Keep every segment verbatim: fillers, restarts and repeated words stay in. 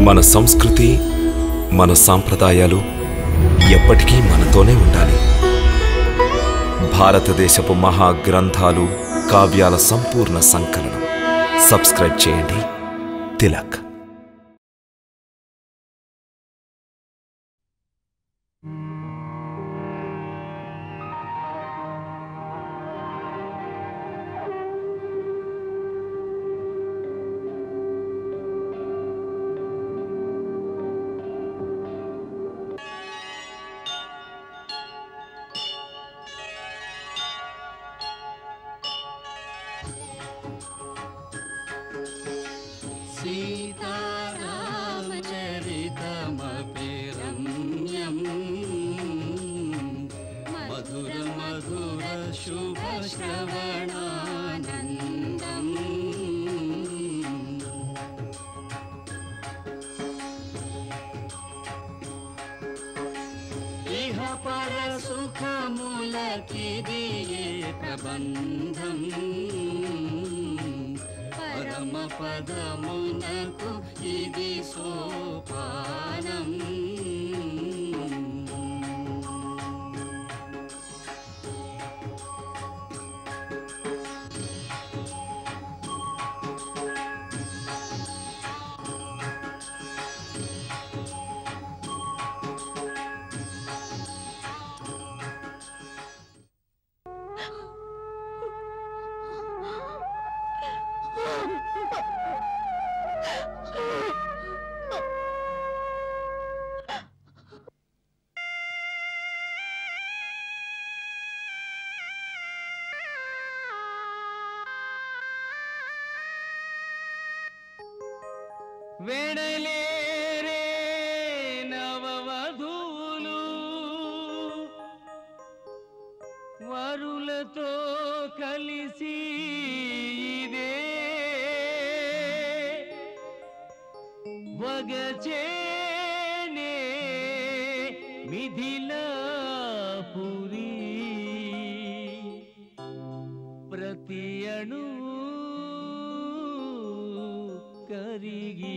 మన సంస్కృతి మన సాంప్రదాయాలు ఎప్పటికీ మనతోనే ఉండాలి. భారతదేశపు మహా గ్రంథాలు కావ్యాల సంపూర్ణ సంకలనం. సబ్స్క్రైబ్ చేయండి తిలక్. सीतारामचरितमपि रम्यम् मधुर मधुर शुभ श्रवणानन्दम् इह पर सुखमूलकिदिये प्रबन्धम् परम पदमुनकु इदि सोपानम्. వెడలేరే నవవధూలు వరులతో కలిసి ఇదే వగచేనే మిథిలాపురి ప్రతి అణు కరిగి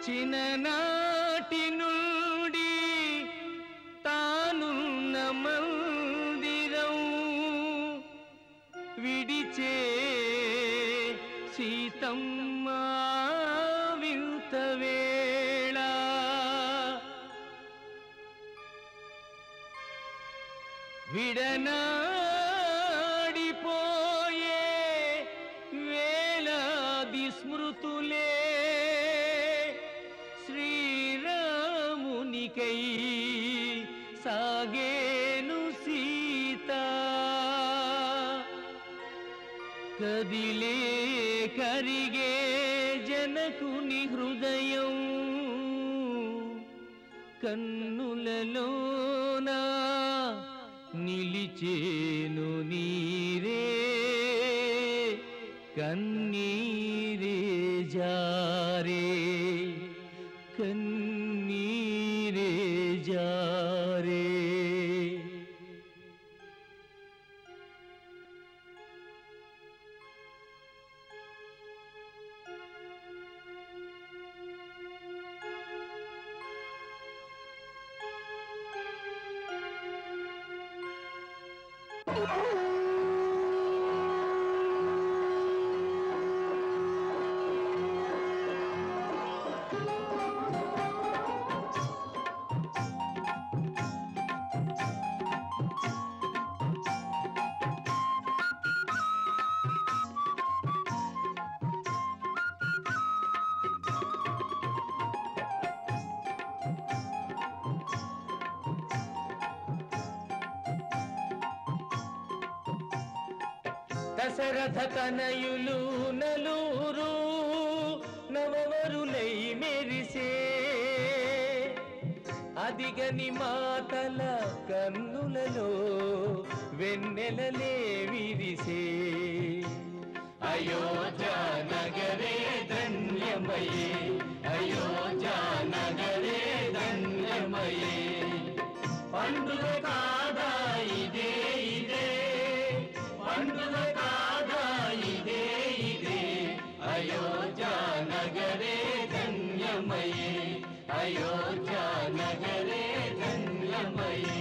చిన్ననాటి నుండి తానున్న మందిరం విడిచే సీతమ్మ వింత వేళ విడనాడిపోయే వేలాది స్మృతులే శ్రీరామునికై సాగేను సీత కదిలే కరిగే జనకుని హృదయం కన్నులలోనా నిలిచేను నీరే కన్నీరే జారే కన్నీరే జారే దశరథ తనయులు నలురు నవవరులై మెరిసే అదిగని మాతల కన్నులలో వెన్నెలలే విరిసే అయోధ్య నగరే ధన్యమయే అయోధ్య నగరే ధన్యమయే పండుగ కాదా ఇదే ఇదే పండుగ కాదా ఇదే ఇదే అయోధ్య నగరే ధన్యమయే అయోధ్య నగరే ధన్యమయే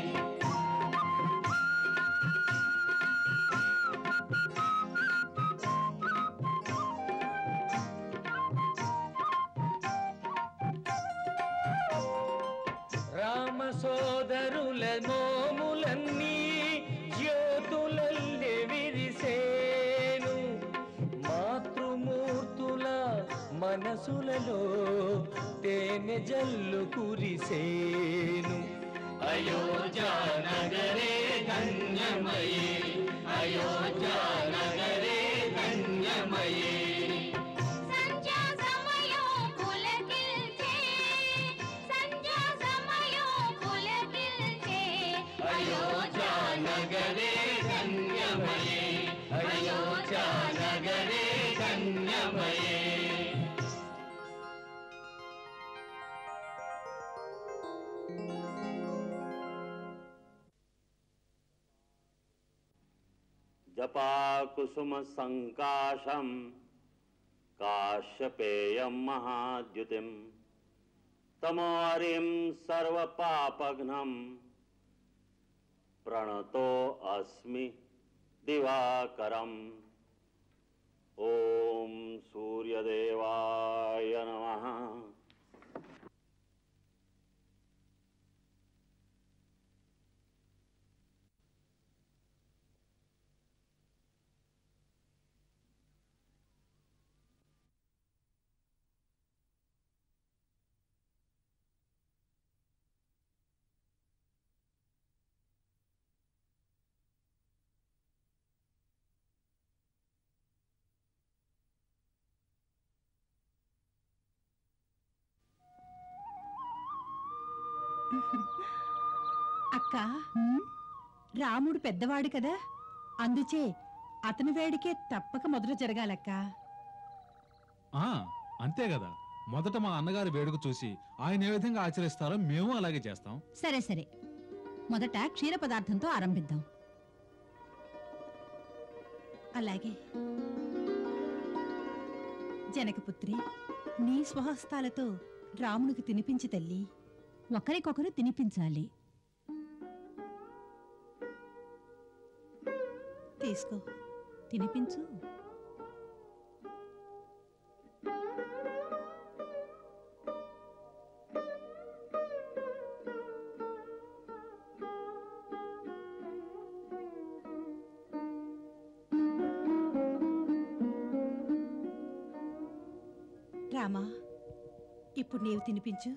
రామ సోదరుల మోములన్నీ జ్యోతులల్లె విరిసేను మాతృమూర్తుల మనసులలో తేనె జల్లు కురిసేను అయోధ్య నగరే ధన్యమయే అయోధ్య నగరే ధన్యమయే అయోధ్య నగరే ధన్యమయే అయోధ్య నగరే ధన్యమయే జపాకుసుమ సంకాశం కాశ్యపేయం మహాద్యుతిం తమోరిం సర్వపాపఘ్నం ప్రణతో అస్మి దివాకరం ఓం సూర్యదేవాయ నమః అక్క రాముడు పెద్దవాడు కదా అందుచే అతని వేడికే తప్పక మొదట జరగాలక్క ఆ అంతే కదా మొదట మా అన్నగారి వేడుక చూసి ఆయన ఏ విధంగా ఆచరిస్తారో మేము అలాగే చేస్తాం సరే సరే మొదట క్షీర పదార్థంతో ఆరంభిద్దాం అలాగే జనకపుత్రి నీ స్వహస్తాలతో రామునికి తినిపించి తల్లి. ఒకరికొకరు తినిపించాలి. తీసుకో, తినిపించు. రామా, ఇప్పుడు నీవు తినిపించు.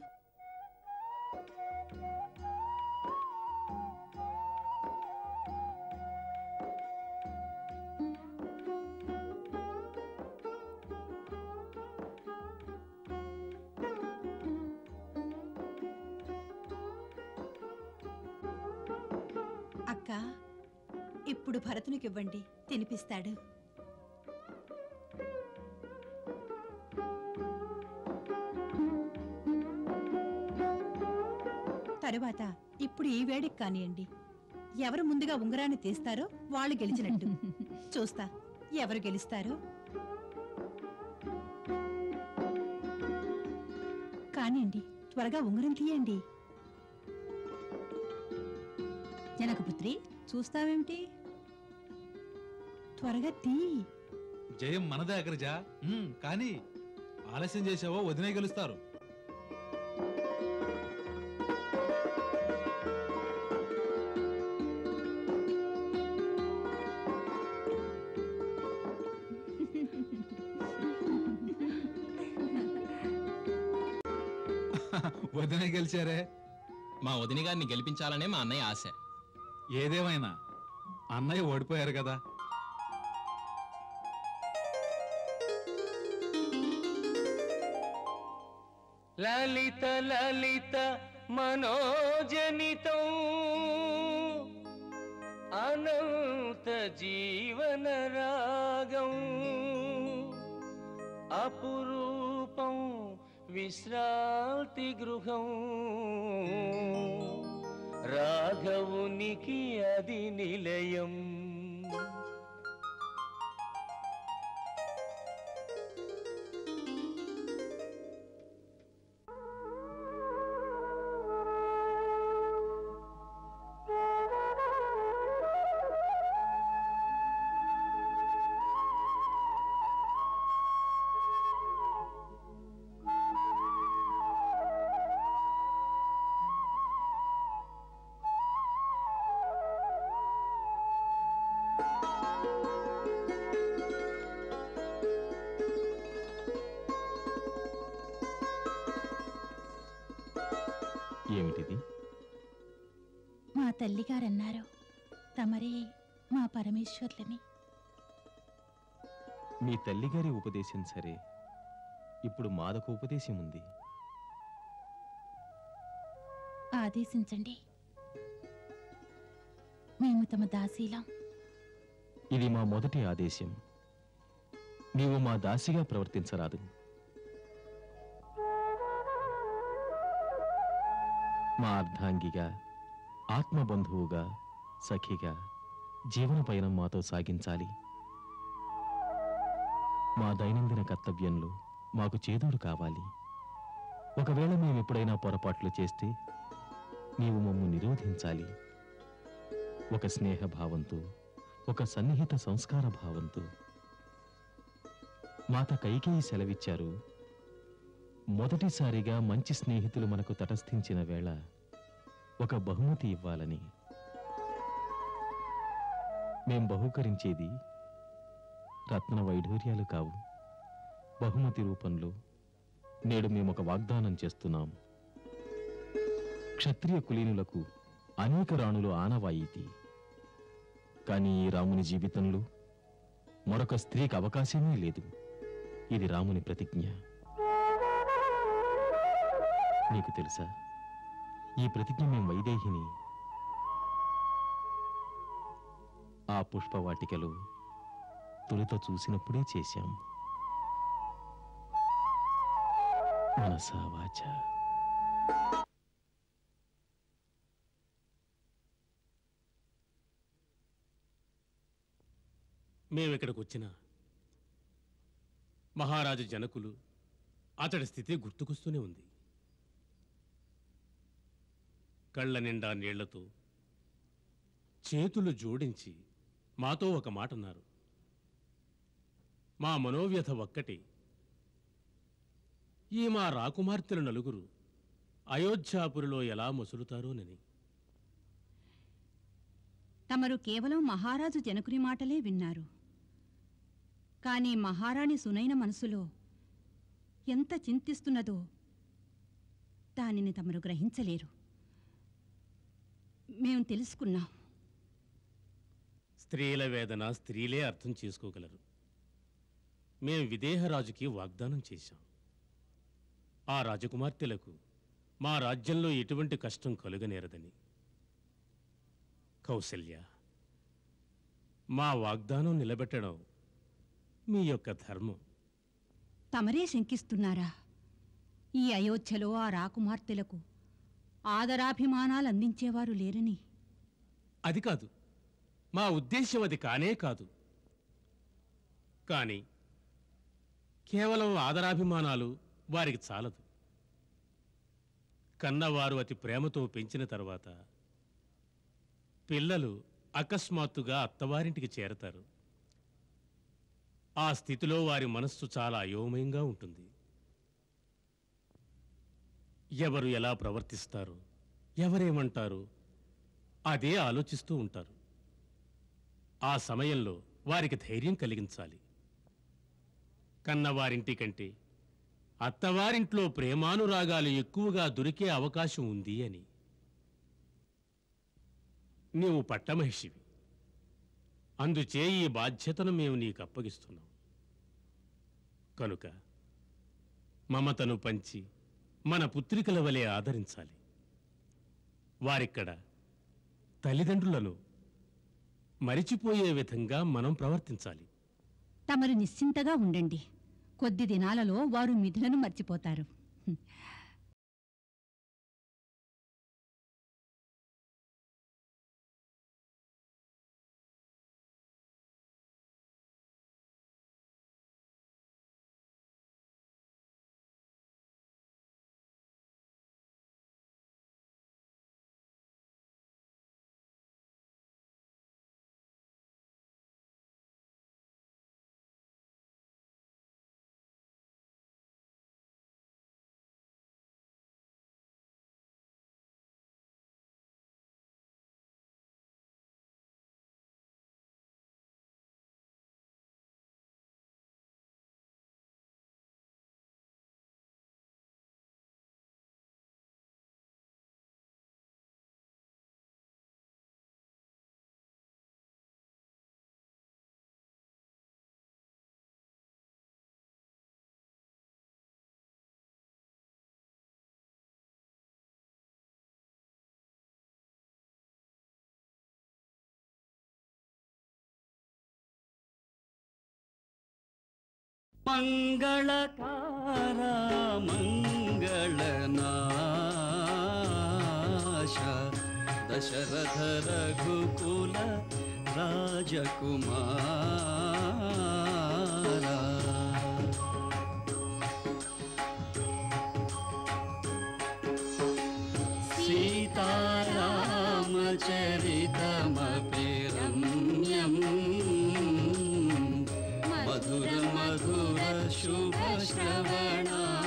అక్క, ఇప్పుడు భరతునికివ్వండి, తినిపిస్తాడు. తరువాత ఇప్పుడు ఈ వేడికి కానియండి. ఎవరు ముందుగా ఉంగరాన్ని తీస్తారో వాళ్ళు గెలిచినట్టు. చూస్తా ఎవరు గెలుస్తారో. కానియండి, త్వరగా ఉంగరం తీయండి. జనకపుత్రి, చూస్తావేమిటి? త్వరగా తీ. జయం మనదే అగ్రజ. ఉమ్, కానీ ఆలస్యం చేసావో వదినే గెలుస్తారు. వదినే గెలిచారే. మా వదిన గారిని గెలిపించాలనే మా అన్నయ్య ఆశ. ఏదేమైనా అన్నయ్య ఓడిపోయారు కదా. లలిత లలిత మనోజనితం అనంత జీవన రాగం అపురూపం విశ్రాంతి గృహం రాఘవునికి అది నిలయం. ఏమిటిది? మా తల్లిగారన్నారు తమరే మా పరమేశ్వర్లని. మీ తల్లిగారి ఉపదేశం సరే, ఇప్పుడు మాదొక ఉపదేశం ఉంది. ఆదేశించండి. మేము తమ దాసీలం. ఇది మా మొదటి ఆదేశం. నీవు మా దాసిగా ప్రవర్తించరాదు. మా అర్ధాంగిగా, ఆత్మబంధువుగా, సఖిగా జీవన పయనం మాతో సాగించాలి. మా దైనందిన కర్తవ్యంలో మాకు చేదోడు కావాలి. ఒకవేళ మేము ఎప్పుడైనా పొరపాట్లు చేస్తే నీవు మమ్ము నిరోధించాలి. ఒక స్నేహభావంతో, ఒక సన్నిహిత సంస్కార భావంతో. మాత కైకేయి సెలవిచ్చారు, మొదటిసారిగా మంచి స్నేహితులు మనకు తటస్థించిన వేళ ఒక బహుమతి ఇవ్వాలని. మేం బహూకరించేది రత్న వైఢూర్యాలు కావు. బహుమతి రూపంలో నేడు మేమొక వాగ్దానం చేస్తున్నాం. క్షత్రియ కులీనులకు అనేక రాణులు ఆనవాయితీ. కానీ ఈ రాముని జీవితంలో మరొక స్త్రీకి అవకాశమే లేదు. ఇది రాముని ప్రతిజ్ఞ. నీకు తెలుసా, ఈ ప్రతిజ్ఞ మేం వైదేహిని ఆ పుష్పవాటికలో తొలుత చూసినప్పుడే చేశాం. మనసా వాచా. మేమిక్కడికి వచ్చిన మహారాజు జనకులు, అతడి స్థితి గుర్తుకొస్తూనే ఉంది. కళ్ళ నిండా నీళ్లతో చేతులు జోడించి మాతో ఒక మాట అన్నారు. మా మనోవ్యథ ఒక్కటి, ఈ మా రాకుమార్తెలు నలుగురు అయోధ్యాపురిలో ఎలా మసులుతారోనని. తమరు కేవలం మహారాజు జనకుని మాటలే విన్నారు. కాని మహారాణి సునైన మనసులో ఎంత చింతిస్తున్నదో దానిని తమరు గ్రహించలేరు. మేం తెలుసుకున్నాం. స్త్రీల వేదన స్త్రీలే అర్థం చేసుకోగలరు. మేం విదేహరాజుకి వాగ్దానం చేశాం. ఆ రాజకుమార్తెలకు మా రాజ్యంలో ఎటువంటి కష్టం కలుగనేరదని. కౌసల్య, మా వాగ్దానం నిలబెట్టడం మీ యొక్క ధర్మం. తమరే శంకిస్తున్నారా? ఈ అయోధ్యలో ఆ రాకుమార్తెలకు ఆదరాభిమానాలు అందించేవారు లేరని? అది కాదు, మా ఉద్దేశ్యం అది కానే కాదు. కానీ కేవలం ఆదరాభిమానాలు వారికి చాలదు. కన్నవారు అతి ప్రేమతో పెంచిన తర్వాత పిల్లలు అకస్మాత్తుగా అత్తవారింటికి చేరతారు. ఆ స్థితిలో వారి మనస్సు చాలా అయోమయంగా ఉంటుంది. ఎవరు ఎలా ప్రవర్తిస్తారు, ఎవరేమంటారు అదే ఆలోచిస్తూ ఉంటారు. ఆ సమయంలో వారికి ధైర్యం కలిగించాలి. కన్నవారింటి కంటే అత్తవారింట్లో ప్రేమానురాగాలు ఎక్కువగా దొరికే అవకాశం ఉంది అని. నీవు పట్టమహిషివి, అందుచే ఈ బాధ్యతను మేము నీకు అప్పగిస్తున్నాం. కనుక మమతను పంచి మన పుత్రికల వలె ఆదరించాలి. వారిక్కడ తల్లిదండ్రులను మరిచిపోయే విధంగా మనం ప్రవర్తించాలి. తమరు నిశ్చింతగా ఉండండి. కొద్ది దినాలలో వారు మిథులను మర్చిపోతారు. మంగళకార మంగళనాశ దశరథ రఘుకుల రాజకుమార సీతారామచరితమపి రమ్యం మధుర మధుర శుభ శ్రవణ